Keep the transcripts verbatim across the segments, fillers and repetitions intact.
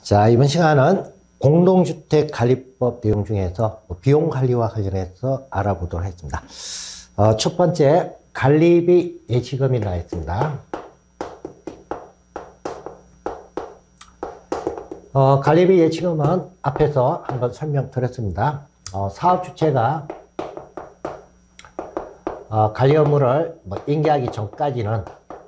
자, 이번 시간은 공동주택관리법 내용 중에서 비용 관리와 관련해서 알아보도록 하겠습니다. 어, 첫 번째, 관리비 예치금이 나와 있습니다. 어, 관리비 예치금은 앞에서 한번 설명드렸습니다. 어, 사업 주체가 어, 관리 업무를 뭐 인계하기 전까지는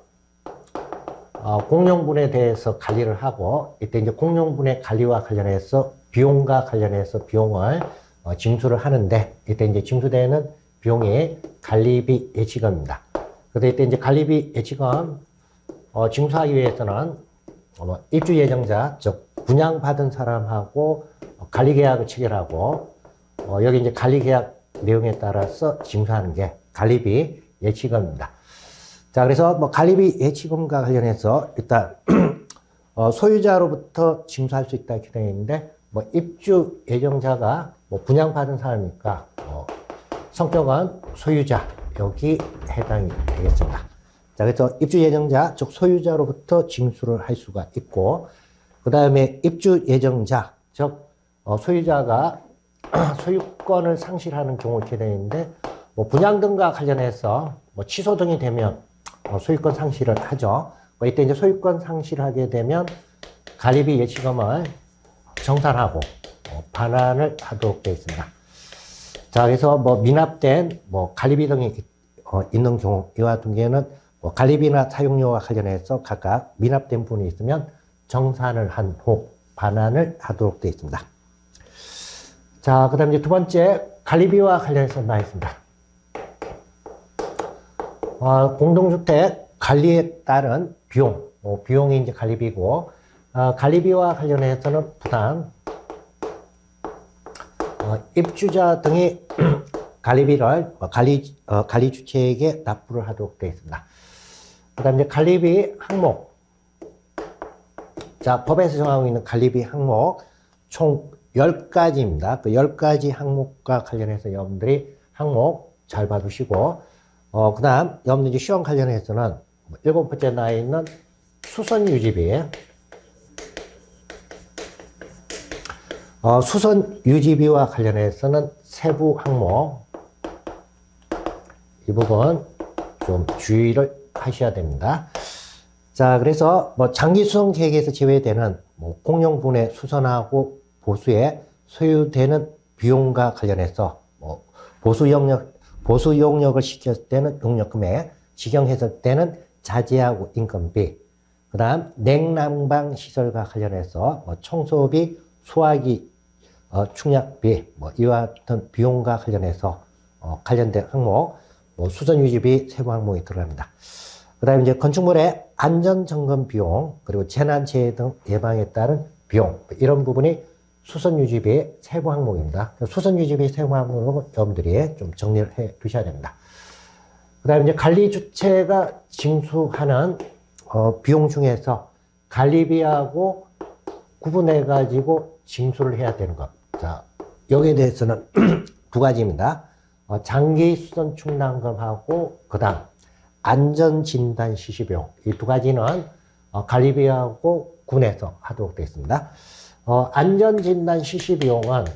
어, 공용분에 대해서 관리를 하고, 이때 이제 공용분의 관리와 관련해서 비용과 관련해서 비용을 어, 징수를 하는데, 이때 이제 징수되는 비용이 관리비 예치금입니다. 그래서 이때 이제 관리비 예치금 어, 징수하기 위해서는 어, 입주 예정자, 즉 분양받은 사람하고 어, 관리계약을 체결하고, 어, 여기 이제 관리계약 내용에 따라서 징수하는 게 관리비 예치금입니다. 자, 그래서 뭐 관리비 예치금과 관련해서 일단 어, 소유자로부터 징수할 수 있다 이렇게 되어 있는데, 뭐 입주 예정자가 뭐 분양받은 사람이니까 어, 성격은 소유자, 여기 해당이 되겠습니다. 자, 그래서 입주 예정자, 즉 소유자로부터 징수를 할 수가 있고, 그 다음에 입주 예정자, 즉 어, 소유자가 소유권을 상실하는 경우 이렇게 되어 있는데, 뭐 분양 등과 관련해서 뭐 취소 등이 되면 어, 소유권 상실을 하죠. 뭐 이때 이제 소유권 상실하게 되면 관리비 예치금을 정산하고 어, 반환을 하도록 되어 있습니다. 자, 그래서 뭐 미납된 뭐 관리비 등이 어, 있는 경우, 이와 같은 경우에는 뭐 관리비나 사용료와 관련해서 각각 미납된 부분이 있으면 정산을 한 후 반환을 하도록 되어 있습니다. 자, 그 다음 이제 두 번째, 관리비와 관련해서 나와 있습니다. 어, 공동주택 관리에 따른 비용, 어, 비용이 이제 관리비고, 어, 관리비와 관련해서는 부담, 어, 입주자 등이 관리비를 어, 관리, 어, 관리 주체에게 납부를 하도록 되어 있습니다. 그 다음 이제 관리비 항목. 자, 법에서 정하고 있는 관리비 항목 총 열 가지입니다. 그 열 가지 항목과 관련해서 여러분들이 항목 잘 봐두시고, 어, 그 다음, 여러분들 시험 관련해서는 일곱 번째 나와 있는 수선 유지비. 어, 수선 유지비와 관련해서는 세부 항목. 이 부분 좀 주의를 하셔야 됩니다. 자, 그래서 뭐 장기 수선 계획에서 제외되는 뭐 공용분해 수선하고 보수에 소요되는 비용과 관련해서 뭐 보수 영역 보수 용역을 시켰을 때는 용역 금액, 직영했을 때는 자재하고 인건비, 그 다음 냉난방 시설과 관련해서 뭐 청소비, 소화기, 어, 충약비, 뭐 이와 같은 비용과 관련해서 어, 관련된 항목, 뭐 수선 유지비 세부 항목이 들어갑니다. 그 다음에 이제 건축물의 안전 점검 비용, 그리고 재난 재해 등 예방에 따른 비용, 이런 부분이 수선 유지비 세부 항목입니다. 수선 유지비 세부 항목은 여러분들이 좀 정리를 해 두셔야 됩니다. 그 다음에 이제 관리 주체가 징수하는 어, 비용 중에서 관리비하고 구분해 가지고 징수를 해야 되는 것. 자, 여기에 대해서는 두 가지입니다. 어, 장기 수선 충당금하고 그 다음 안전진단 시시비용. 이 두 가지는 어, 관리비하고 구분해서 하도록 되어 있습니다. 어, 안전진단 시시비용은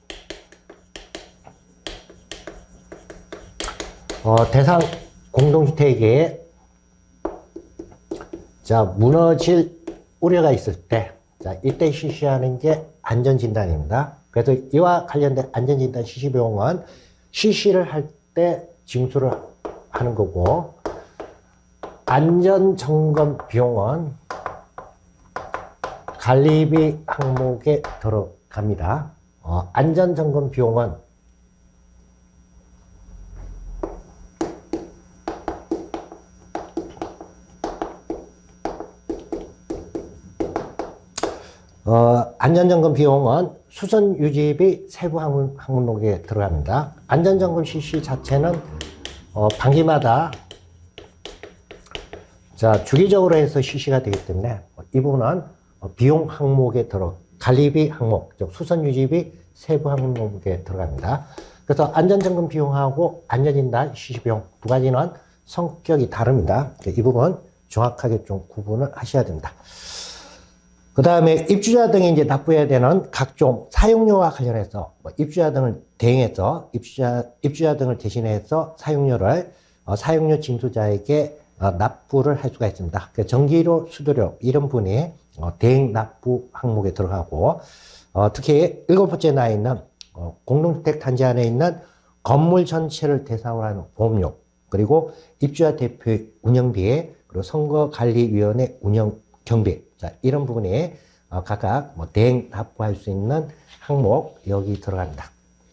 어, 대상 공동주택에 자, 무너질 우려가 있을 때, 자, 이때 실시하는 게 안전진단입니다. 그래서 이와 관련된 안전진단 시시비용은 실시를 할 때 징수를 하는 거고, 안전점검 비용은 관리비 항목에 들어갑니다. 어, 안전점검 비용은 어, 안전점검 비용은 수선 유지비 세부 항목에 들어갑니다. 안전점검 실시 자체는 어, 반기마다 자, 주기적으로 해서 실시가 되기 때문에 이 부분은 비용 항목에 들어, 관리비 항목, 즉 수선 유지비 세부 항목에 들어갑니다. 그래서 안전점검 비용하고 안전진단 시시비용 두 가지는 성격이 다릅니다. 이 부분 정확하게 좀 구분을 하셔야 됩니다. 그 그 다음에 입주자 등이 이제 납부해야 되는 각종 사용료와 관련해서 뭐 입주자 등을 대행해서 입주자, 입주자 등을 대신해서 사용료를 어, 사용료 징수자에게 어, 납부를 할 수가 있습니다. 그 전기료, 수도료 이런 분이 어, 대행 납부 항목에 들어가고 어, 특히 일곱 번째 나와 있는 어, 공동주택 단지 안에 있는 건물 전체를 대상으로 하는 보험료 그리고 입주자 대표의 운영비 그리고 선거관리위원회 운영 경비 자 이런 부분이 어, 각각 뭐 대행 납부할 수 있는 항목 여기 들어갑니다.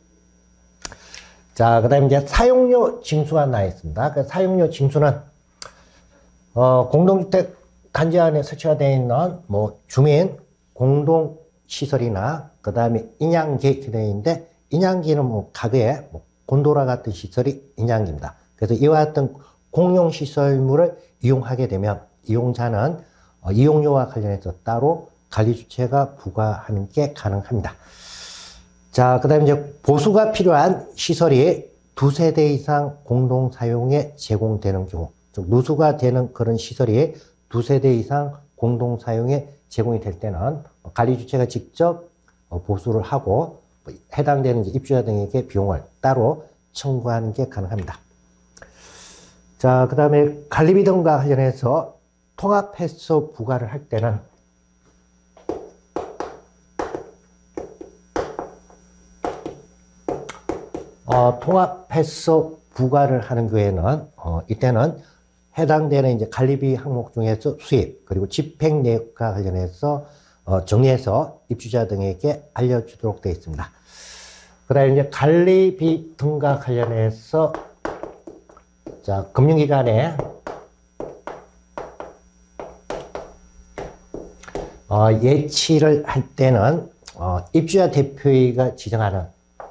자 그다음에 이제 사용료 징수가 나와 있습니다. 그 사용료 징수는 어, 공동주택 단지 안에 설치가 되어 있는 뭐 주민 공동 시설이나 그 다음에 인양기 되어 있는데 인양기는 뭐 가게에 뭐 곤도라 같은 시설이 인양기입니다. 그래서 이와 같은 공용 시설물을 이용하게 되면 이용자는 어, 이용료와 관련해서 따로 관리주체가 부과하는 게 가능합니다. 자, 그 다음에 이제 보수가 필요한 시설이 두 세대 이상 공동 사용에 제공되는 경우, 즉 누수가 되는 그런 시설이 두 세대 이상 공동 사용에 제공이 될 때는 관리주체가 직접 보수를 하고 해당되는 입주자 등에게 비용을 따로 청구하는 게 가능합니다. 자, 그 다음에 관리비 등과 관련해서 통합해서 부과를 할 때는 어, 통합해서 부과를 하는 경우에는 어, 이때는 해당되는 이제 관리비 항목 중에서 수입 그리고 집행 내역과 관련해서 어, 정리해서 입주자 등에게 알려주도록 되어 있습니다. 그 다음에 이제 관리비 등과 관련해서 자 금융기관에 어, 예치를 할 때는 어, 입주자 대표회의가 지정하는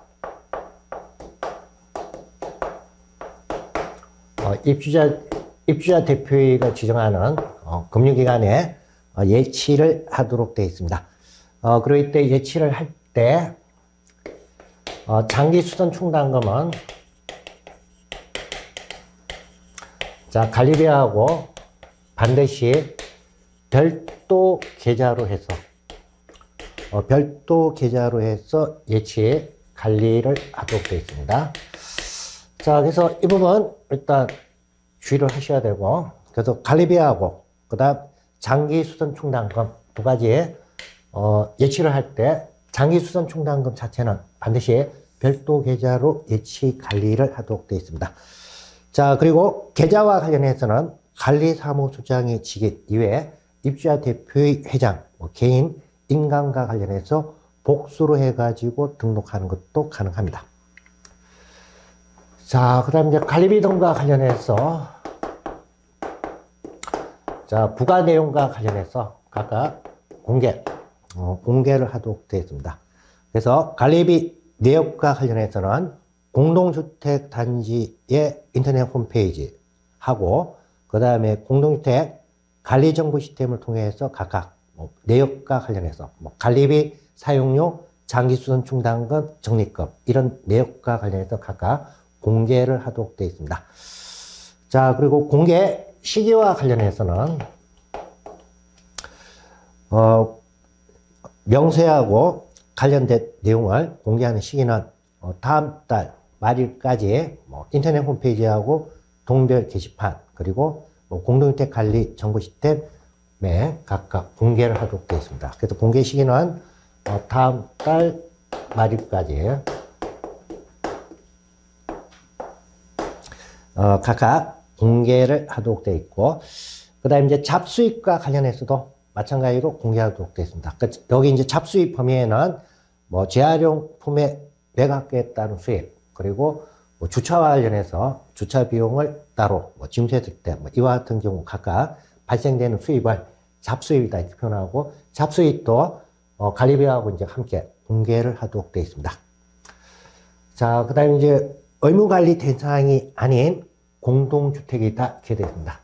어, 입주자 입주자 대표회의가 지정하는 어, 금융기관에 어, 예치를 하도록 되어 있습니다. 어, 그리고 이때 예치를 할 때 어, 장기수선 충당금은 자 관리비하고 반드시 별도 계좌로 해서 어, 별도 계좌로 해서 예치 관리를 하도록 되어 있습니다. 자 그래서 이 부분 일단 주의를 하셔야 되고 그래서 관리비하고 그 다음 장기수선 충당금 두 가지 어, 예치를 할 때 장기수선 충당금 자체는 반드시 별도 계좌로 예치 관리를 하도록 되어 있습니다. 자 그리고 계좌와 관련해서는 관리사무소장의 직위 이외에 입주자 대표의 회장 뭐 개인 인감과 관련해서 복수로 해가지고 등록하는 것도 가능합니다. 자 그 다음 이제 관리비 등과 관련해서 자, 부과 내용과 관련해서 각각 공개, 어, 공개를 하도록 되어 있습니다. 그래서 관리비 내역과 관련해서는 공동주택 단지의 인터넷 홈페이지 하고, 그 다음에 공동주택 관리정보 시스템을 통해서 각각 뭐 내역과 관련해서 뭐 관리비 사용료, 장기수선 충당금, 적립금 이런 내역과 관련해서 각각 공개를 하도록 되어 있습니다. 자, 그리고 공개 시기와 관련해서는 어, 명세하고 관련된 내용을 공개하는 시기는 어, 다음 달 말일까지 뭐 인터넷 홈페이지하고 동별 게시판 그리고 뭐 공동주택 관리 정보 시스템에 각각 공개를 하도록 되어 있습니다. 그래서 공개 시기는 어, 다음 달 말일까지 어, 각각 공개를 하도록 되어 있고, 그 다음에 이제 잡수입과 관련해서도 마찬가지로 공개하도록 되어 있습니다. 여기 이제 잡수입 범위에는 뭐 재활용품의 매각에 따른 수입, 그리고 뭐 주차와 관련해서 주차 비용을 따로 뭐 징수했을 때, 뭐 이와 같은 경우 각각 발생되는 수입을 잡수입이다 이렇게 표현하고, 잡수입도 어, 관리비하고 이제 함께 공개를 하도록 되어 있습니다. 자, 그 다음에 이제 의무관리 대상이 아닌 공동주택이다 이렇게 되어 있습니다.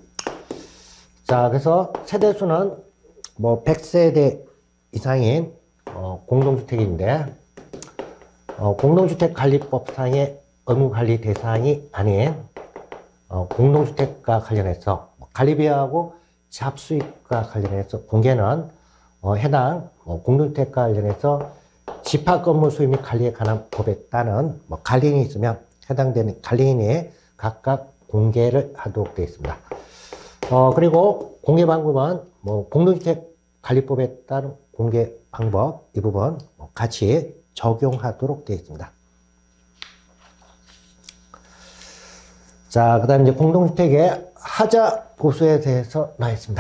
자, 그래서 세대수는 뭐 백 세대 이상인 어, 공동주택인데 어, 공동주택관리법상의 의무관리 대상이 아닌 어, 공동주택과 관련해서 관리비하고 잡수입과 관련해서 공개는 어, 어, 해당 뭐 공동주택과 관련해서 집합 건물 소유 및 관리에 관한 법에 따른 뭐 관리인이 있으면 해당되는 관리인이 각각 공개를 하도록 되어 있습니다. 어, 그리고 공개 방법은 뭐 공동주택 관리법에 따른 공개 방법 이 부분 같이 적용하도록 되어 있습니다. 자, 그 다음 이제 공동주택의 하자 보수에 대해서 나와 있습니다.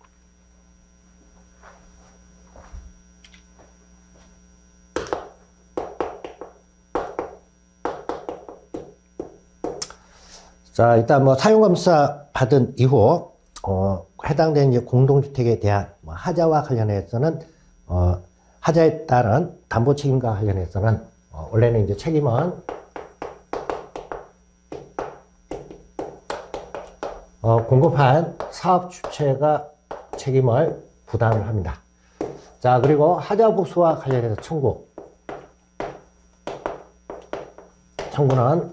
자, 일단 뭐 사용검사 받은 이후, 어, 해당되는 이제 공동주택에 대한 뭐 하자와 관련해서는, 어, 하자에 따른 담보 책임과 관련해서는, 어, 원래는 이제 책임은, 어, 공급한 사업 주체가 책임을 부담을 합니다. 자, 그리고 하자 보수와 관련해서 청구. 청구는,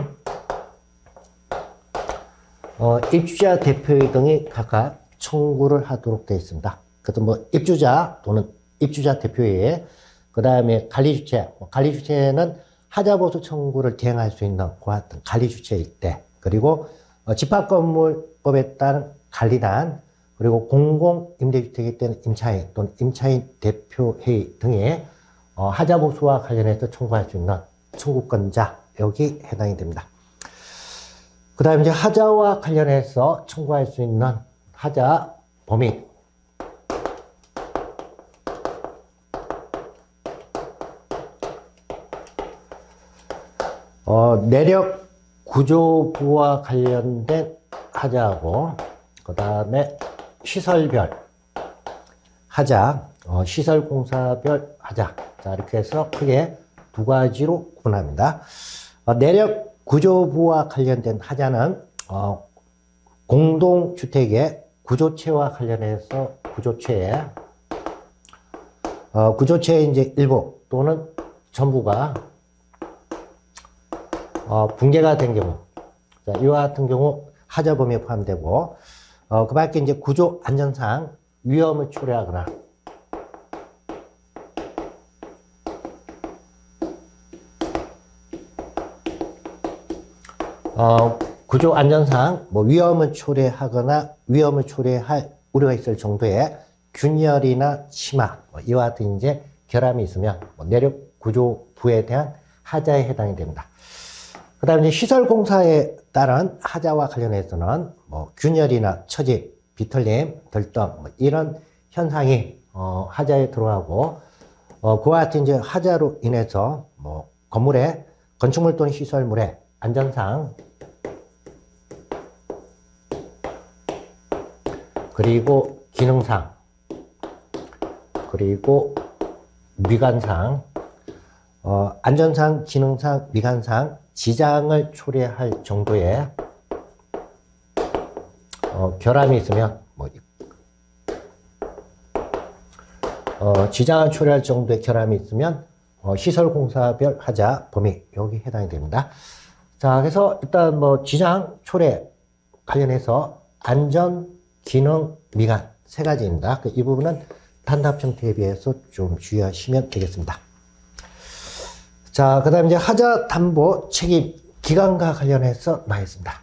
어, 입주자 대표회 등이 각각 청구를 하도록 되어 있습니다. 그래서 뭐 입주자 또는 입주자 대표회, 그 다음에 관리주체, 관리주체는 하자보수 청구를 대행할 수 있는 그와 같은 관리주체일 때, 그리고 어, 집합건물법에 따른 관리단, 그리고 공공임대주택일 때는 임차인 또는 임차인 대표회의 등의 어, 하자보수와 관련해서 청구할 수 있는 청구권자, 여기 해당이 됩니다. 그 다음에 이제 하자와 관련해서 청구할 수 있는 하자 범위. 어, 내력 구조부와 관련된 하자하고, 그 다음에 시설별 하자, 어, 시설공사별 하자. 자, 이렇게 해서 크게 두 가지로 구분합니다. 어, 내력 구조부와 관련된 하자는 어, 공동주택의 구조체와 관련해서 구조체에 어, 구조체의 이제 일부 또는 전부가 어, 붕괴가 된 경우, 자, 이와 같은 경우 하자 범위에 포함되고, 어, 그 밖에 이제 구조 안전상 위험을 초래하거나 어, 구조 안전상 뭐 위험을 초래하거나 위험을 초래할 우려가 있을 정도의 균열이나 침하, 뭐 이와 같은 이제 결함이 있으면 뭐 내력 구조부에 대한 하자에 해당이 됩니다. 그 다음에 시설 공사에 따른 하자와 관련해서는 뭐 균열이나 처짐, 비틀림, 들뜸 뭐 이런 현상이 어, 하자에 들어가고, 어, 그와 같은 이제 하자로 인해서 뭐 건물의 건축물 또는 시설물의 안전상 그리고 기능상 그리고 미관상 어, 안전상, 기능상, 미관상 지장을 초래할 정도의 어, 결함이 있으면 뭐, 어, 지장을 초래할 정도의 결함이 있으면 어, 시설공사별 하자 범위 여기 해당이 됩니다. 자, 그래서 일단 뭐 지장 초래 관련해서 안전, 기능, 미관 세 가지입니다. 이 부분은 단답 형태에 비해서 좀 주의하시면 되겠습니다. 자, 그 다음에 이제 하자 담보 책임 기간과 관련해서 나와 있습니다.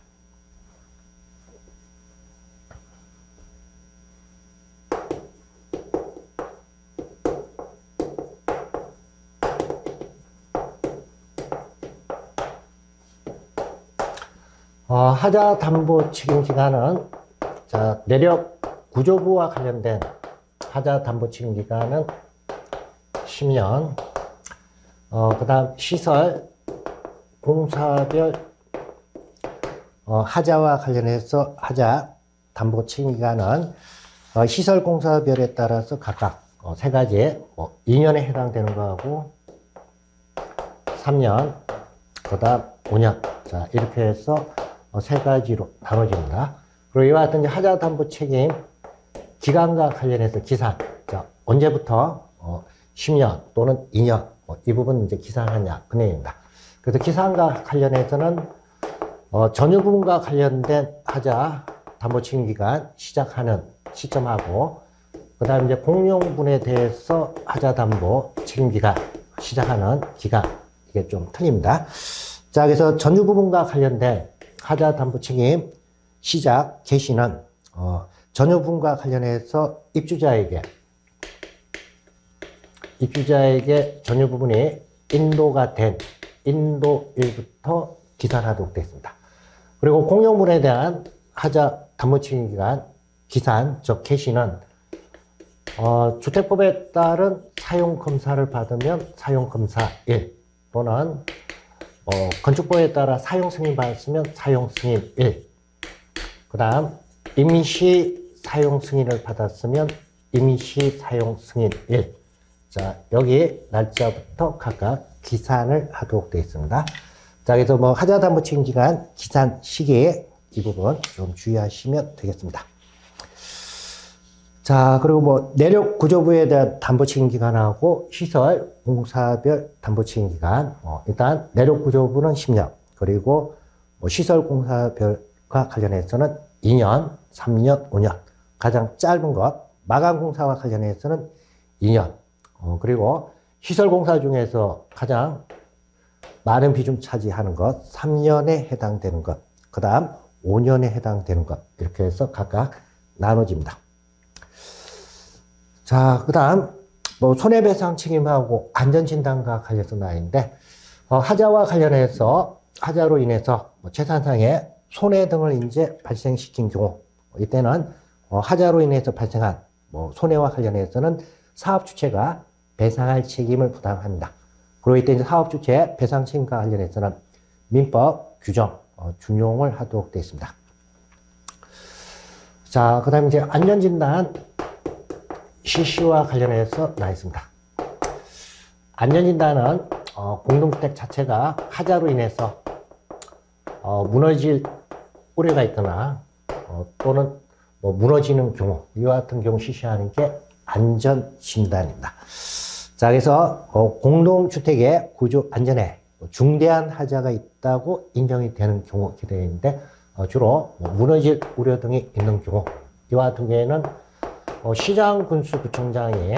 어, 하자 담보 책임 기간은 자, 내력 구조부와 관련된 하자 담보 책임 기간은 십 년. 어, 그 다음 시설 공사별 어, 하자와 관련해서 하자 담보 책임 기간은 어, 시설 공사별에 따라서 각각 어, 세 가지 뭐 이 년에 해당되는 거하고 삼 년, 그 다음 오 년. 자, 이렇게 해서 어, 세 가지로 나눠집니다. 그리고 이와 같은 하자 담보 책임 기간과 관련해서 기산. 자, 언제부터 어, 십 년 또는 이 년 어, 이 부분 이제 기산하냐 그 내용입니다. 그래서 기산과 관련해서는 어, 전유 부분과 관련된 하자 담보 책임 기간 시작하는 시점하고 그 다음 이제 공용분에 대해서 하자담보 책임기간 시작하는 기간, 이게 좀 틀립니다. 자, 그래서 전유 부분과 관련된 하자담보 책임 시작 개시는 어, 전유 부분과 관련해서 입주자에게 입주자에게 전유 부분이 인도가 된 인도 일부터 기산하도록 되어 있습니다. 그리고 공용분에 대한 하자 담보 책임 기간 기산, 즉 개시는 어, 주택법에 따른 사용검사를 받으면 사용검사 일 또는 어, 건축법에 따라 사용승인 받았으면 사용승인 일, 그 다음 임시 사용승인을 받았으면 임시 사용승인 일. 자, 여기 날짜부터 각각 기산을 하도록 되어 있습니다. 자, 그래서 뭐 하자담보 책임기간 기산 시기 이 부분 좀 주의하시면 되겠습니다. 자, 그리고 뭐 내력 구조부에 대한 담보 책임 기간하고 시설 공사별 담보 책임 기간. 어, 일단 내력 구조부는 십 년, 그리고 뭐 시설 공사별과 관련해서는 이 년, 삼 년, 오 년. 가장 짧은 것 마감 공사와 관련해서는 이 년. 어, 그리고 시설 공사 중에서 가장 많은 비중 차지하는 것 삼 년에 해당되는 것. 그다음 오 년에 해당되는 것. 이렇게 해서 각각 나눠집니다. 자, 그 다음, 뭐, 손해배상 책임하고 안전진단과 관련해서 나있는데, 어, 하자와 관련해서, 하자로 인해서 뭐 재산상의 손해 등을 이제 발생시킨 경우, 이때는, 어, 하자로 인해서 발생한 뭐, 손해와 관련해서는 사업주체가 배상할 책임을 부담합니다. 그리고 이때 이제 사업주체 배상 책임과 관련해서는 민법 규정, 어, 준용을 하도록 되어 있습니다. 자, 그 다음에 이제 안전진단, 실시와 관련해서 나와 있습니다. 안전진단은 어, 공동주택 자체가 하자로 인해서 어, 무너질 우려가 있거나 어, 또는 뭐 무너지는 경우, 이와 같은 경우 실시하는 게 안전진단입니다. 자, 그래서 어, 공동주택의 구조 안전에 중대한 하자가 있다고 인정이 되는 경우 이렇게 되어 있는데 어, 주로 뭐 무너질 우려 등이 있는 경우, 이와 같은 경우에는 어, 시장군수구청장이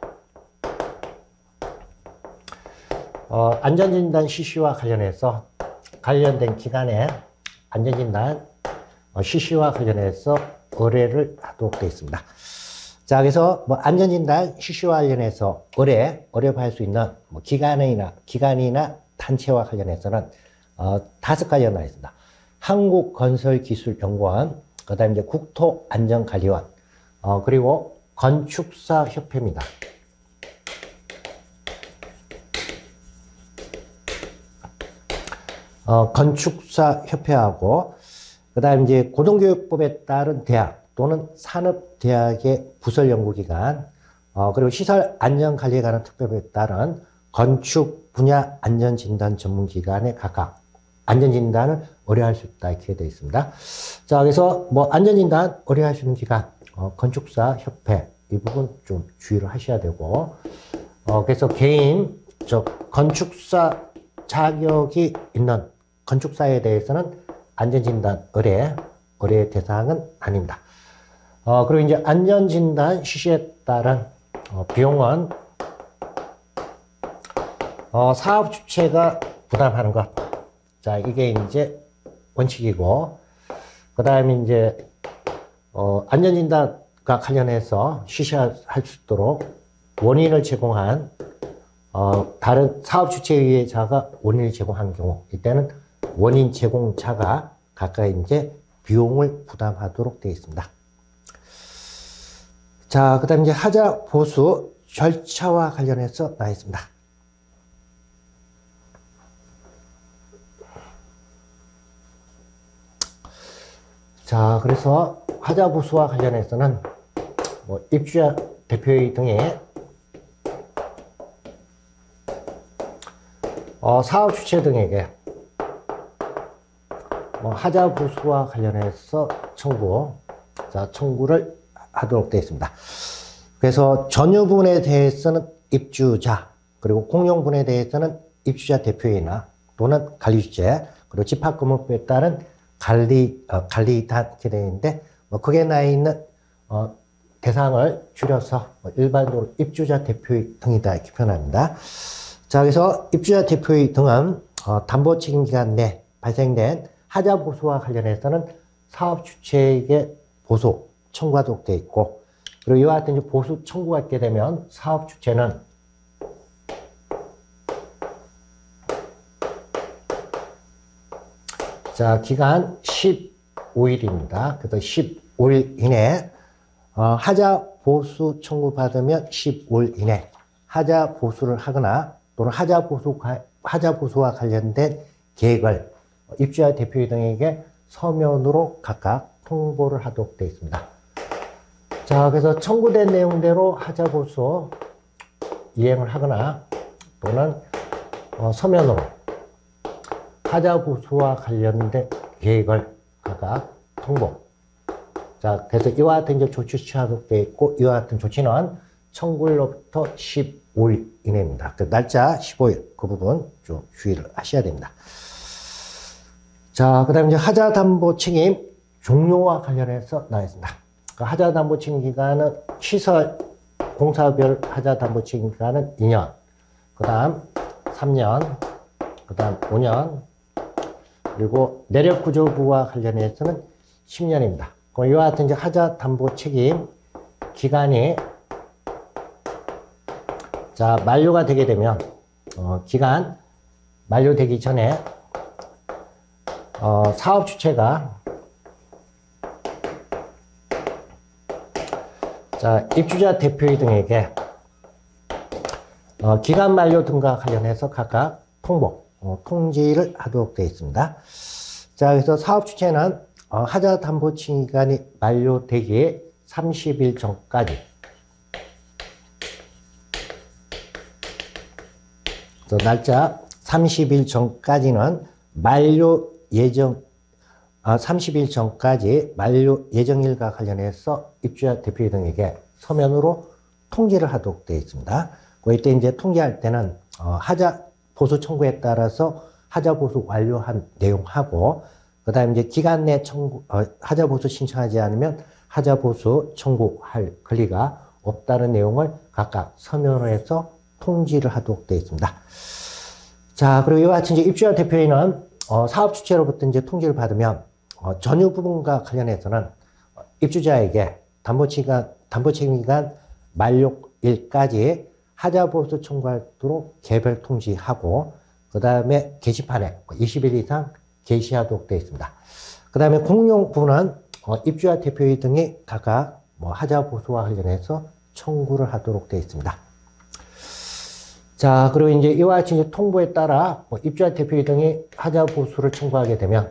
어, 안전진단 실시와 관련해서 관련된 기관에 안전진단 어, 실시와 관련해서 의뢰를 하도록 되어 있습니다. 자, 그래서 뭐 안전진단 실시와 관련해서 의뢰, 의뢰할 수 있는 뭐 기관이나 기관이나 단체와 관련해서는 어, 다섯 가지가 나와 있습니다. 한국건설기술연구원, 그 다음에 이제 국토안전관리원, 어, 그리고 건축사협회입니다. 어, 건축사협회하고, 그 다음 이제 고등교육법에 따른 대학 또는 산업대학의 부설연구기관, 어, 그리고 시설안전관리에 관한 특별법에 따른 건축 분야 안전진단 전문기관에 각각 안전진단을 의뢰할 수 있다, 이렇게 되어 있습니다. 자, 그래서 뭐 안전진단 의뢰할 수 있는 기관, 어, 건축사 협회, 이 부분 좀 주의를 하셔야 되고, 어, 그래서 개인, 저, 건축사 자격이 있는 건축사에 대해서는 안전진단 의뢰, 의뢰 대상은 아닙니다. 어, 그리고 이제 안전진단 실시에 따른 어, 비용은 어, 사업 주체가 부담하는 것. 자, 이게 이제 원칙이고, 그 다음에 이제 어, 안전진단과 관련해서 실시할 수 있도록 원인을 제공한 어, 다른 사업 주체의자가 원인을 제공한 경우, 이때는 원인 제공자가 각각 이제 비용을 부담하도록 되어 있습니다. 자, 그 다음에 이제 하자 보수 절차와 관련해서 나와 있습니다. 자, 그래서 하자 보수와 관련해서는 뭐 입주자 대표회의 등의 어, 사업 주체 등에게 뭐 하자 보수와 관련해서 청구, 자, 청구를 하도록 되어 있습니다. 그래서 전유분에 대해서는 입주자, 그리고 공용분에 대해서는 입주자 대표회의나 또는 관리주체, 그리고 집합건물법에 따른 관리, 어, 관리단 이렇게 되어 있는데, 뭐, 그게 나 있는, 어, 대상을 줄여서 일반적으로 입주자 대표의 등이다 이렇게 표현합니다. 자, 그래서 입주자 대표의 등은 어, 담보 책임 기간 내 발생된 하자 보수와 관련해서는 사업 주체에게 보수 청구하도록 되어 있고, 그리고 이와 같은 이제 보수 청구가 있게 되면 사업 주체는 자, 기간 십오 일입니다. 그래서 십오 일 이내 어, 하자 보수 청구받으면 십오 일 이내 하자 보수를 하거나 또는 하자 보수, 하자 보수와 관련된 계획을 입주자 대표 등에게 서면으로 각각 통보를 하도록 되어 있습니다. 자, 그래서 청구된 내용대로 하자 보수 이행을 하거나 또는 어, 서면으로 하자 보수와 관련된 계획을 각각 통보. 자, 그래서 이와 같은 이제 조치 취하도록 되어 있고, 이와 같은 조치는 청구일로부터 십오 일 이내입니다. 그 날짜 십오 일, 그 부분 좀 주의를 하셔야 됩니다. 자, 그 다음에 이제 하자 담보 책임 종료와 관련해서 나와 있습니다. 그 하자 담보 책임 기간은 시설 공사별 하자 담보 책임 기간은 이 년, 그 다음 삼 년, 그 다음 오 년, 그리고 내력구조부와 관련해서는 십 년입니다. 이와 같은 이제 하자 담보 책임 기간이 자, 만료가 되게 되면, 어, 기간 만료되기 전에, 어, 사업 주체가, 자, 입주자 대표의 등에게, 어, 기간 만료 등과 관련해서 각각 통보, 어, 통지를 하도록 되어 있습니다. 자, 그래서 사업 주체는, 어, 하자 담보 책임 기간이 만료되기 삼십 일 전까지, 날짜 삼십 일 전까지는 만료 예정, 아, 삼십 일 전까지 만료 예정일과 관련해서 입주자 대표 등에게 서면으로 통지를 하도록 되어 있습니다. 이때 이제 통지할 때는 어, 하자 보수 청구에 따라서 하자 보수 완료한 내용하고, 그 다음에 이제 기간 내 청구, 어, 하자 보수 신청하지 않으면 하자 보수 청구할 권리가 없다는 내용을 각각 서면으로 해서 통지를 하도록 되어 있습니다. 자, 그리고 이와 같이 이제 입주자 대표인은 어, 사업 주체로부터 이제 통지를 받으면 어, 전유 부분과 관련해서는 입주자에게 담보 기간, 담보 책임 기간 만료일까지 하자 보수 청구하도록 개별 통지하고, 그 다음에 게시판에 이십 일 이상 게시하도록 되어 있습니다. 그 다음에 공용 부분은 어, 입주자 대표인 등이 각각 뭐 하자 보수와 관련해서 청구를 하도록 되어 있습니다. 자, 그리고 이제 이와 같이 이제 통보에 따라 뭐 입주자 대표 등이 하자 보수를 청구하게 되면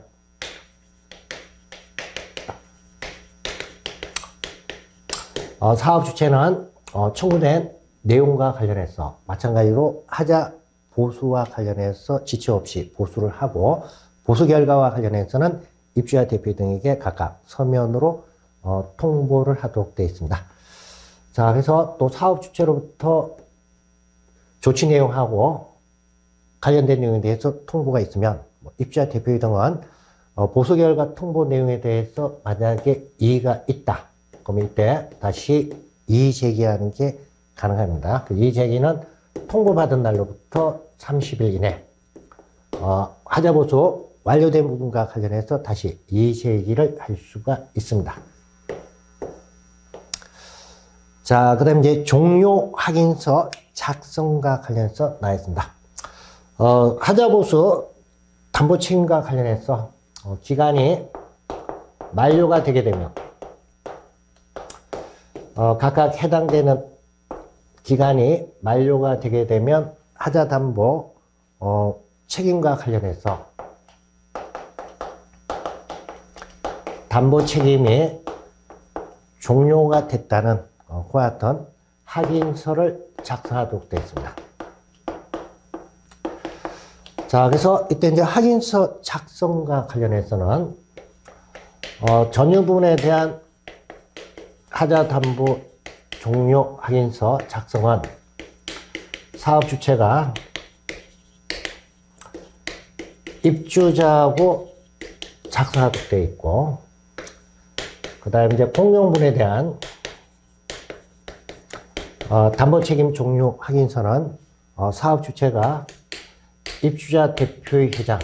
어, 사업 주체는 어, 청구된 내용과 관련해서 마찬가지로 하자 보수와 관련해서 지체 없이 보수를 하고, 보수 결과와 관련해서는 입주자 대표 등에게 각각 서면으로 어, 통보를 하도록 되어 있습니다. 자, 그래서 또 사업 주체로부터 조치 내용하고 관련된 내용에 대해서 통보가 있으면 뭐 입주자 대표 등은 어, 보수 결과 통보 내용에 대해서 만약에 이의가 있다, 그럼 이때 다시 이의 제기하는 게 가능합니다. 그 이의 제기는 통보받은 날로부터 삼십 일 이내 어, 하자 보수 완료된 부분과 관련해서 다시 이의 제기를 할 수가 있습니다. 자, 그 다음에 이제 종료 확인서 작성과 관련해서 나와 있습니다. 어, 하자 보수 담보 책임과 관련해서 어, 기간이 만료가 되게 되면 어, 각각 해당되는 기간이 만료가 되게 되면 하자 담보 어, 책임과 관련해서 담보 책임이 종료가 됐다는 어, 그와 같은 확인서를 작성하도록 되어 있습니다. 자, 그래서 이때 이제 확인서 작성과 관련해서는 어, 전유 부분에 대한 하자 담보 종료 확인서 작성은 사업 주체가 입주자하고 작성하도록 되어 있고, 그 다음에 이제 공용분에 대한 어, 담보책임 종료 확인서는 어, 사업 주체가 입주자 대표의 회장,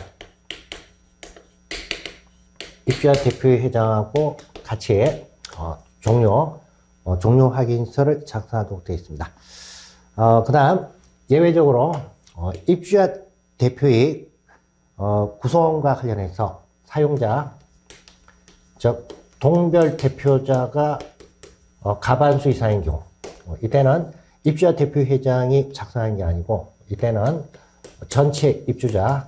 입주자 대표의 회장하고 같이 어, 종료, 어, 종료 확인서를 작성하도록 되어 있습니다. 어, 그 다음 예외적으로 어, 입주자 대표의 어, 구성원과 관련해서 사용자, 즉 동별 대표자가 어, 가반수 이상인 경우, 어, 이때는 입주자 대표 회장이 작성하는 게 아니고 이때는 전체 입주자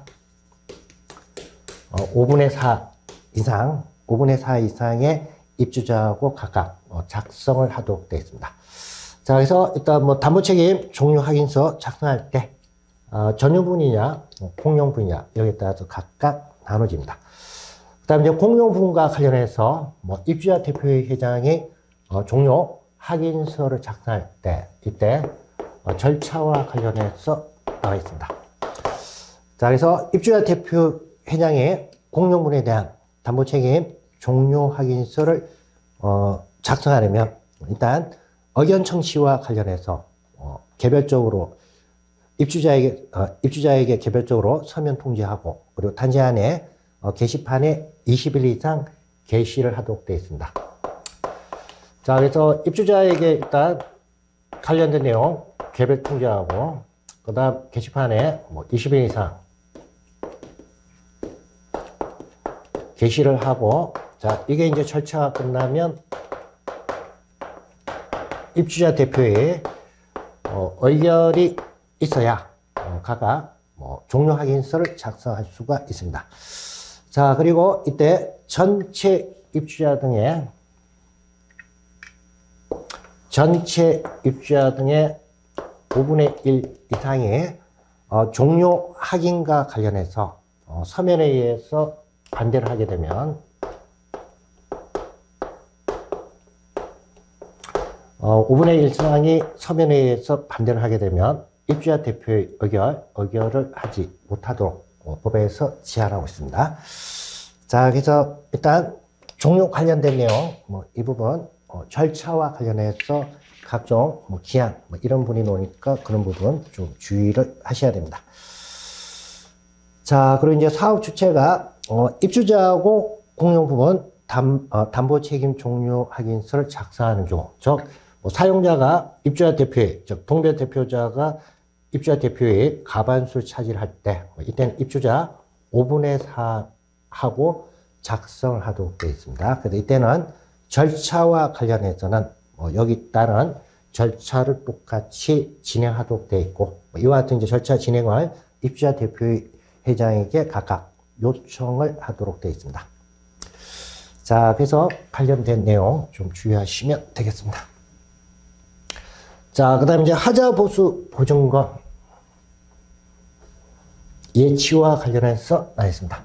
어, 오분의 사 이상, 오분의 사 이상의 입주자하고 각각 어, 작성을 하도록 되어 있습니다. 자, 그래서 일단 뭐 담보책임 종료 확인서 작성할 때 어, 전유분이냐, 뭐 공용분이냐 여기에 따라서 각각 나눠집니다. 그 다음에 이제 공용분과 관련해서 뭐 입주자 대표회 회장이 어, 종료 확인서를 작성할 때 이때 어, 절차와 관련해서 나와 있습니다. 자, 그래서 입주자 대표 회장이 공용분에 대한 담보책임 종료 확인서를 어, 작성하려면 일단 의견 청취와 관련해서 어, 개별적으로 입주자에게 어, 입주자에게 개별적으로 서면 통지하고 그리고 단지 안에 어, 게시판에 이십 일 이상 게시를 하도록 되어 있습니다. 자, 그래서 입주자에게 일단 관련된 내용 개별 통지하고 그 다음 게시판에 뭐 이십 일 이상 게시를 하고, 자, 이게 이제 절차가 끝나면 입주자 대표의 어, 의결이 있어야 어, 각각 뭐 종료 확인서를 작성할 수가 있습니다. 자, 그리고 이때 전체 입주자 등의 전체 입주자 등의 오분의 일 이상의 어, 종료 확인과 관련해서 어, 서면에 의해서 반대를 하게 되면 어, 오분의 일 이상이 서면에 의해서 반대를 하게 되면 입주자 대표의 의결, 의결을 하지 못하도록 어, 법에서 제한하고 있습니다. 자, 그래서 일단 종료 관련된 내용, 뭐 이 부분 어, 절차와 관련해서 각종 뭐 기한 뭐 이런 분이 나오니까 그런 부분 좀 주의를 하셔야 됩니다. 자, 그리고 이제 사업 주체가 어, 입주자하고 공용 부분 담, 어, 담보 책임 종료 확인서를 작성하는 경우, 즉 뭐 사용자가 입주자 대표의, 즉 동별 대표자가 입주자 대표의 가반수 차지할 때, 뭐 이때는 입주자 오분의 사 하고 작성을 하도록 되어 있습니다. 그래서 이때는 절차와 관련해서는 뭐 여기 따른 절차를 똑같이 진행하도록 되어 있고, 뭐 이와 같은 이제 절차 진행을 입주자 대표의 회장에게 각각 요청을 하도록 되어 있습니다. 자, 그래서 관련된 내용 좀 주의하시면 되겠습니다. 자, 그 다음에 이제 하자보수 보증금 예치와 관련해서 나있습니다.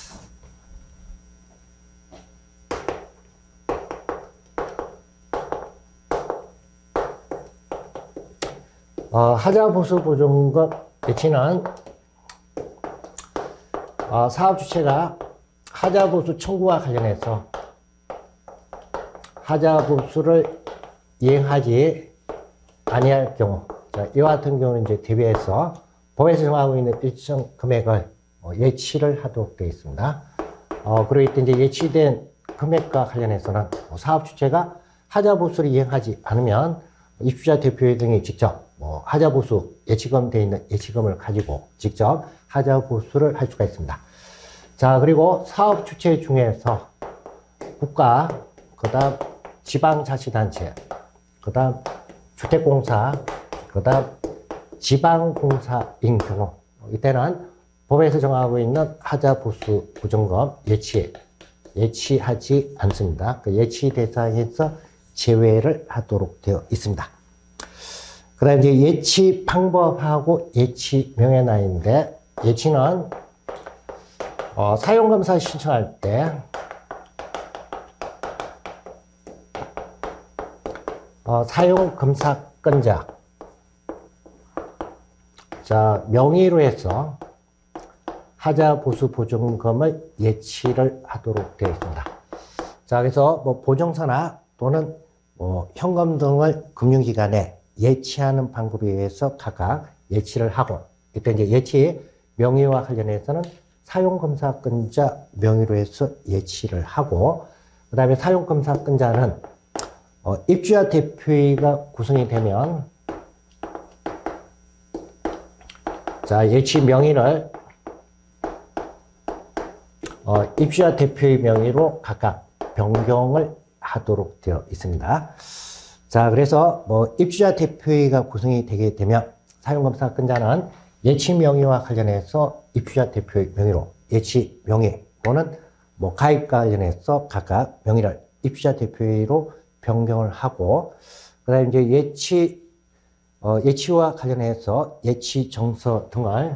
어, 하자보수 보증금 예치는 어, 사업 주체가 하자보수 청구와 관련해서 하자보수를 이행하지 아니할 경우, 자, 이와 같은 경우는 이제 대비해서 법에서 정하고 있는 일정 금액을 어, 예치를 하도록 되어 있습니다. 어, 그리고 이때 이제 예치된 금액과 관련해서는 뭐 사업 주체가 하자보수를 이행하지 않으면 입주자 대표회 등이 직접 뭐 하자보수 예치금 되어 있는 예치금을 가지고 직접 하자보수를 할 수가 있습니다. 자, 그리고 사업 주체 중에서 국가, 그 다음 지방자치단체, 그 다음 주택공사, 그 다음 지방공사인 경우, 이때는 법에서 정하고 있는 하자보수 보증금 예치, 예치하지 않습니다. 그 예치 대상에서 제외를 하도록 되어 있습니다. 그 다음 이제 예치 방법하고 예치 명예나인데, 예치는 어, 사용검사 신청할 때 어, 사용검사건자, 자, 명의로 해서 하자보수 보증금을 예치를 하도록 되어 있습니다. 자, 그래서 뭐 보증서나 또는 뭐 현금 등을 금융기관에 예치하는 방법에 의해서 각각 예치를 하고, 이때 이제 예치 명의와 관련해서는 사용검사권자 명의로 해서 예치를 하고, 그 다음에 사용검사권자는 어, 입주자 대표회의가 구성이 되면, 자, 예치 명의를 어, 입주자 대표의 명의로 각각 변경을 하도록 되어 있습니다. 자, 그래서 뭐 입주자 대표회의가 구성이 되게 되면 사용검사권자는 예치 명의와 관련해서 입주자 대표의 명의로 예치 명의 또는 뭐 가입과 관련해서 각각 명의를 입주자 대표회의로 변경을 하고, 그다음에 이제 예치 어, 예치와 관련해서 예치 정서 등을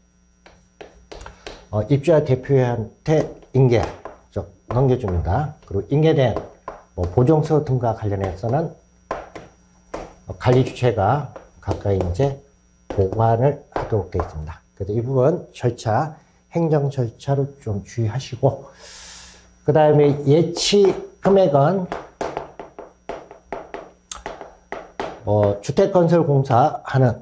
어, 입주자 대표한테 인계, 즉 넘겨줍니다. 그리고 인계된 뭐 보정서 등과 관련해서는 어, 관리 주체가 각각 이제 보관을 하도록 되어 있습니다. 그래서 이 부분 절차, 행정 절차로 좀 주의하시고, 그 다음에 예치 금액은 어, 주택건설공사 하는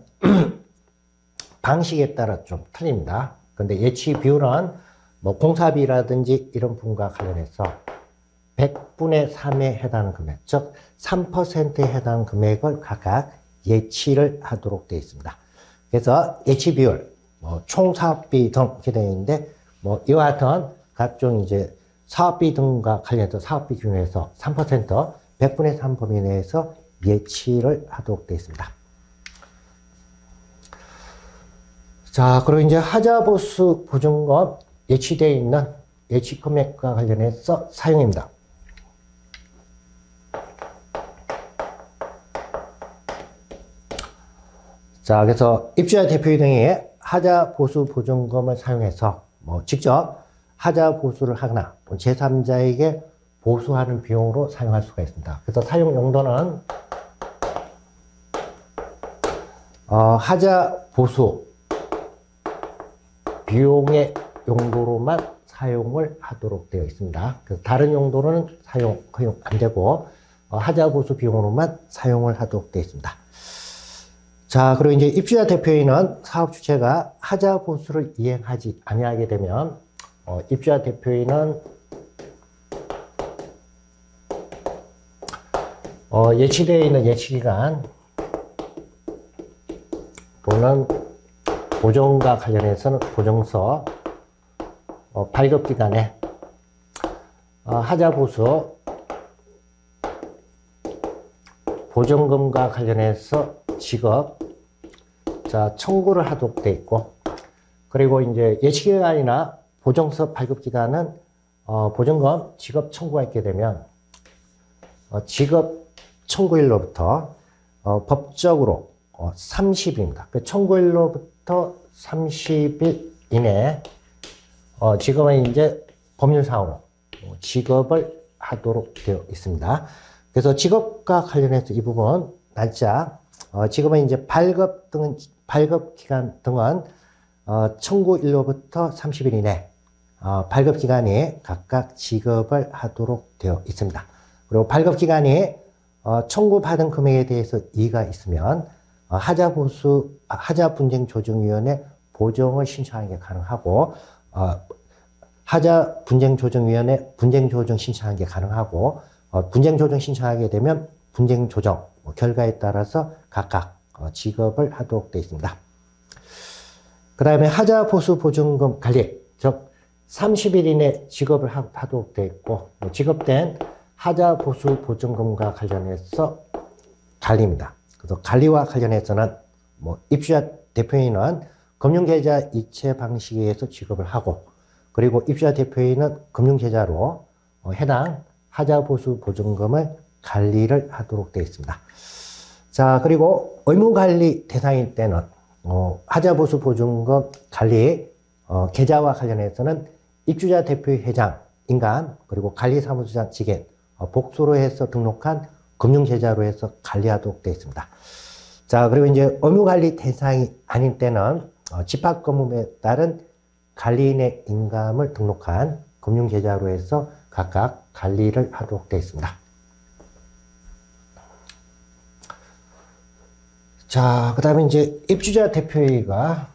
방식에 따라 좀 틀립니다. 근데 예치 비율은 뭐 공사비라든지 이런 부분과 관련해서 백분의 삼에 해당하는 금액, 즉 삼 퍼센트에 해당하는 금액을 각각 예치를 하도록 되어 있습니다. 그래서 예치 비율, 뭐 총 사업비 등 이렇게 되어 있는데, 뭐 이와 같은 각종 이제 사업비 등과 관련해서 사업비 기준에서 삼 퍼센트, 백분의 삼 범위 내에서 예치를 하도록 되어 있습니다. 자, 그리고 이제 하자보수 보증금 예치되어 있는 예치 금액과 관련해서 사용입니다. 자, 그래서 입주자 대표회 등의 하자보수 보증금을 사용해서 뭐 직접 하자보수를 하거나 제삼자에게 보수하는 비용으로 사용할 수가 있습니다. 그래서 사용 용도는 어, 하자보수 비용의 용도로만 사용을 하도록 되어 있습니다. 그래서 다른 용도로는 사용, 허용 안 되고 어, 하자보수 비용으로만 사용을 하도록 되어 있습니다. 자, 그리고 이제 입주자 대표회의는 사업 주체가 하자보수를 이행하지 아니하게 되면 어, 입주자 대표회의는 어, 예치되어 있는 예치기간 또는 보정과 관련해서는 보정서 어, 발급기간에 어, 하자보수 보증금과 관련해서 지급 자 청구를 하도록 되어 있고, 그리고 이제 예치기간이나 보정서 발급기간은 어, 보증금 지급 청구가 있게 되면 어, 지급 청구일로부터 어, 법적으로 어, 삼십 일입니다. 그 청구일로부터 삼십 일 이내에 어, 지금은 이제 법률상으로 어, 지급을 하도록 되어 있습니다. 그래서 지급과 관련해서 이 부분 날짜, 어, 지금은 이제 발급 등은 발급 기간 등은 어, 청구일로부터 삼십 일 이내 어, 발급 기간이 각각 지급을 하도록 되어 있습니다. 그리고 발급 기간이 어, 청구받은 금액에 대해서 이의가 있으면 어, 하자보수, 하자분쟁조정위원회 보정을 신청하는 게 가능하고, 어, 하자분쟁조정위원회 분쟁조정 신청하는 게 가능하고, 어, 분쟁조정 신청하게 되면 분쟁조정 뭐, 결과에 따라서 각각 어, 지급을 하도록 되어 있습니다. 그 다음에 하자보수 보증금 관리, 즉 삼십 일 이내 지급을 하, 하도록 되어 있고, 뭐, 지급된 하자보수 보증금과 관련해서 관리입니다. 그래서 관리와 관련해서는 뭐 입주자 대표인은 금융계좌 이체 방식에 의해서 지급을 하고, 그리고 입주자 대표인은 금융계좌로 어, 해당 하자보수 보증금을 관리를 하도록 되어 있습니다. 자, 그리고 의무관리 대상일 때는 어, 하자보수 보증금 관리 어, 계좌와 관련해서는 입주자 대표의 회장, 인간, 그리고 관리사무소장 직원, 어, 복수로 해서 등록한 금융계좌로 해서 관리하도록 되어 있습니다. 자, 그리고 이제 의무관리 대상이 아닌 때는 어, 집합금융에 따른 관리인의 인감을 등록한 금융계좌로 해서 각각 관리를 하도록 되어 있습니다. 자, 그 다음에 이제 입주자 대표회의가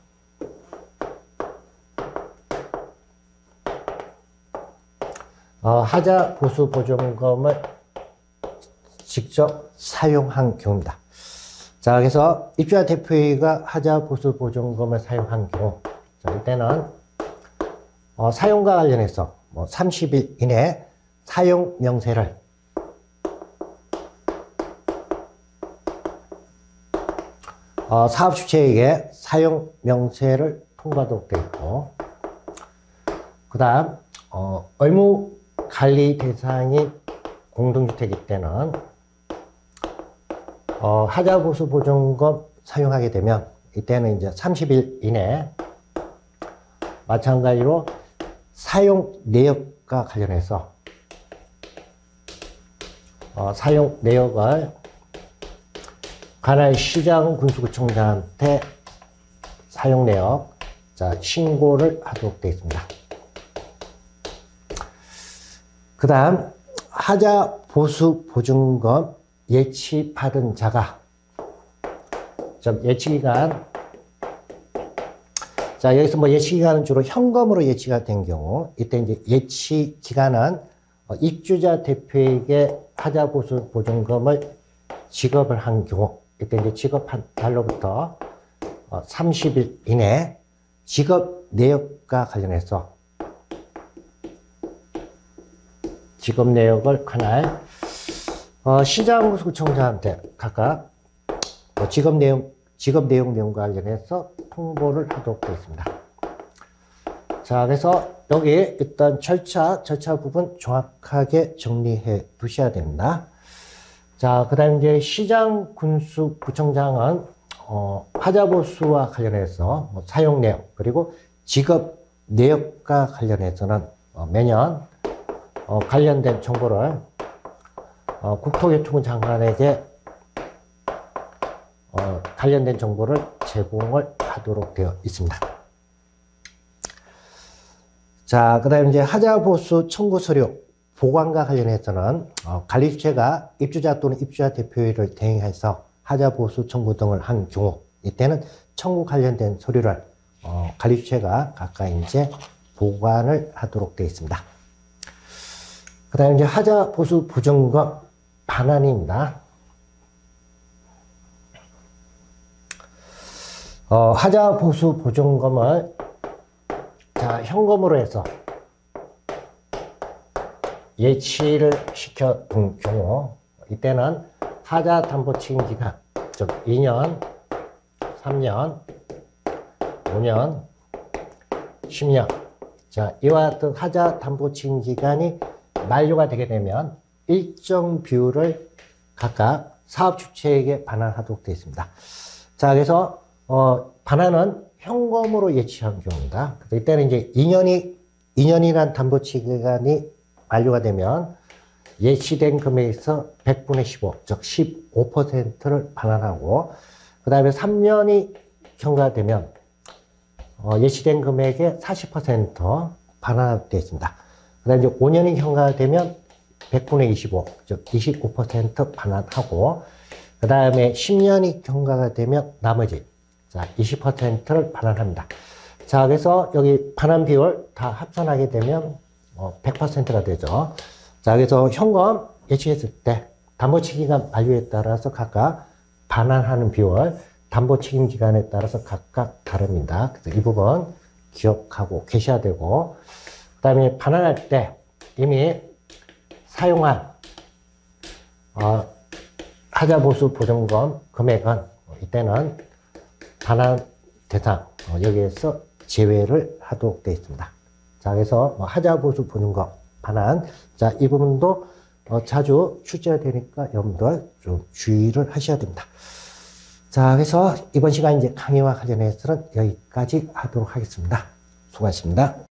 어, 하자 보수 보증금을 직접 사용한 경우입니다. 자, 그래서 입주자 대표회의가 하자 보수 보증금을 사용한 경우, 자, 이때는 어, 사용과 관련해서 뭐 삼십 일 이내 사용 명세를 어, 사업 주체에게 사용 명세를 통과하도록 되어 있고, 그 다음 어, 의무 관리 대상이 공동주택일 때는 어, 하자 보수 보증금 사용하게 되면 이때는 이제 삼십 일 이내 마찬가지로 사용 내역과 관련해서 어, 사용 내역을 관할 시장 군수구청장한테 사용 내역 자 신고를 하도록 되어 있습니다. 그 다음 하자 보수 보증금 예치받은 자가 좀 예치기간 자 여기서 뭐 예치기간은 주로 현금으로 예치가 된 경우 이때 이제 예치기간은 입주자 대표에게 하자 보수 보증금을 지급을 한 경우 이때 이제 지급한 날로부터 삼십 일 이내 지급 내역과 관련해서 지급 내역을 관할 어, 시장군수구청장한테 각각 뭐 지급 내용, 지급 내용 내용과 관련해서 통보를 하도록 되어 있습니다. 자, 그래서 여기 일단 절차, 절차 부분 정확하게 정리해 두셔야 됩니다. 자, 그 다음 이제 시장군수구청장은 어, 하자보수와 관련해서 뭐 사용 내역 그리고 지급 내역과 관련해서는 어, 매년 어, 관련된 정보를 어, 국토교통부 장관에게 어, 관련된 정보를 제공을 하도록 되어 있습니다. 자, 그 다음에 이제 하자보수 청구 서류 보관과 관련해서는 어, 관리주체가 입주자 또는 입주자 대표회의를 대행해서 하자보수 청구 등을 한 경우 이때는 청구 관련된 서류를 어, 관리주체가 각각 이제 보관을 하도록 되어 있습니다. 그 다음에 이제 하자보수 보증금 반환입니다. 어, 하자보수 보증금을 자, 현금으로 해서 예치를 시켜둔 경우 이때는 하자 담보 책임 기간 즉 이 년, 삼 년, 오 년, 십 년 자, 이와 같은 하자 담보 책임 기간이 만료가 되게 되면 일정 비율을 각각 사업 주체에게 반환하도록 되어 있습니다. 자, 그래서 어, 반환은 현금으로 예치한 경우입니다. 이때는 이제 이 년이 이 년이란 담보 책임 기간이 만료가 되면 예치된 금액에서 백분의 십오, 즉 십오 퍼센트를 반환하고 그 다음에 삼 년이 경과되면 어, 예치된 금액의 사십 퍼센트 반환하게 되어 있습니다. 그 다음에 이제 오 년이 경과되면 백분의 이십오, 즉 이십오 퍼센트 반환하고 그 다음에 십 년이 경과가 되면 나머지 자 이십 퍼센트를 반환합니다. 자, 그래서 여기 반환 비율 다 합산하게 되면 어, 백 퍼센트가 되죠. 자, 그래서 현금 예치했을 때 담보 책임 기간 만료에 따라서 각각 반환하는 비율, 담보 책임 기간에 따라서 각각 다릅니다. 그래서 이 부분 기억하고 계셔야 되고, 그 다음에 반환할 때 이미 사용한 어, 하자보수 보증금 금액은 이때는 반환 대상 어, 여기에서 제외를 하도록 되어 있습니다. 자, 그래서 뭐 하자보수 보증금 반환 자, 이 부분도 어, 자주 출제가 되니까 여러분들 좀 주의를 하셔야 됩니다. 자, 그래서 이번 시간 이제 강의와 관련해서는 여기까지 하도록 하겠습니다. 수고하셨습니다.